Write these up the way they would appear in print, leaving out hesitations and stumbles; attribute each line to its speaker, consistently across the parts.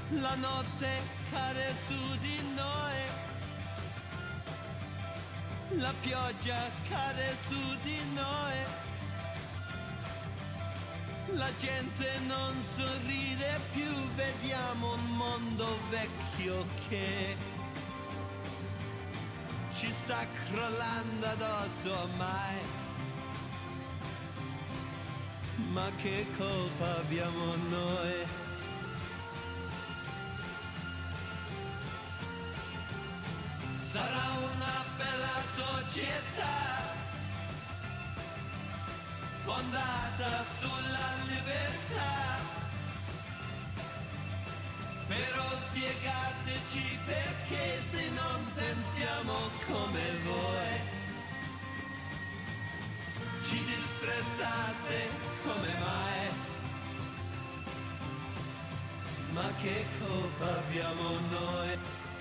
Speaker 1: La notte cade su di noi, la pioggia cade su di noi, la gente non sorride più, vediamo un mondo vecchio che ci sta crollando addosso ormai. Ma che colpa abbiamo noi? Sarà una bella società fondata sulla libertà, però spiegateci perché se non pensiamo come voi ci disprezzate, come mai? Ma che colpa abbiamo noi?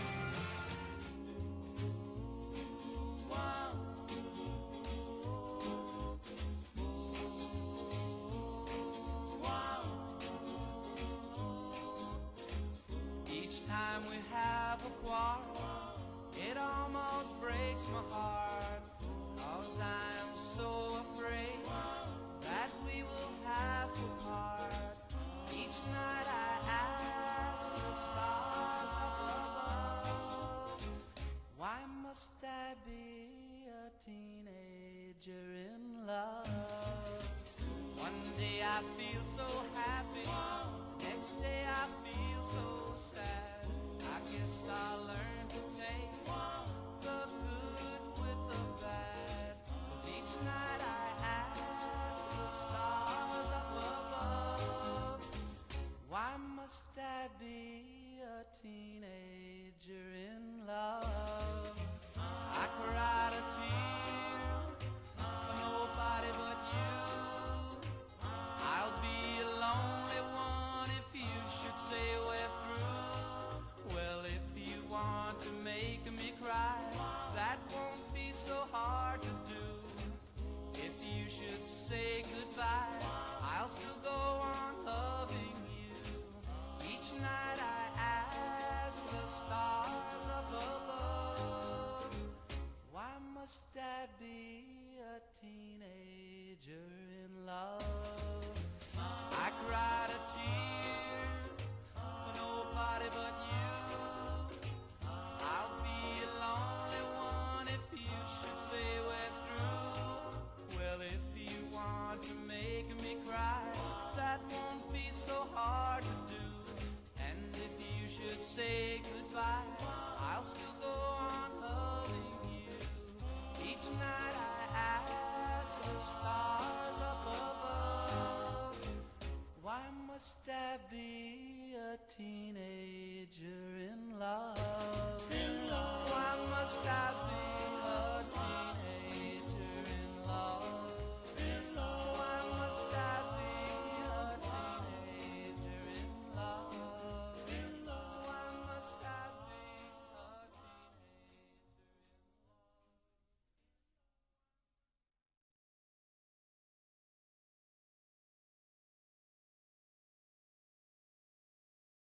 Speaker 2: Each time we have a quarrel, it almost breaks my heart, 'cause I'm so afraid that we will have to part. Each night I ask the stars up above, why must I be a teenager in love? One day I feel so happy, next day I feel so sad. I guess I'll learn to take the good with the bad, 'cause each night I ask the stars up above, why must I be a teenager in love? I cried a tear for nobody but you. I'll be a lonely one if you should say we're through. Well, if you want to make me cry, that won't be so hard to do. If you should say goodbye, I'll still go on loving you. Each night I ask the stars up above, why must I be a teenager in love? I cried a tear for nobody but you. I'll be a lonely one if you should say we're through. Well, if you want to make me cry, that won't be so hard to do. And if you should say goodbye, I'll still go on loving you. Each night I ask the stars up above, why must I be a teenager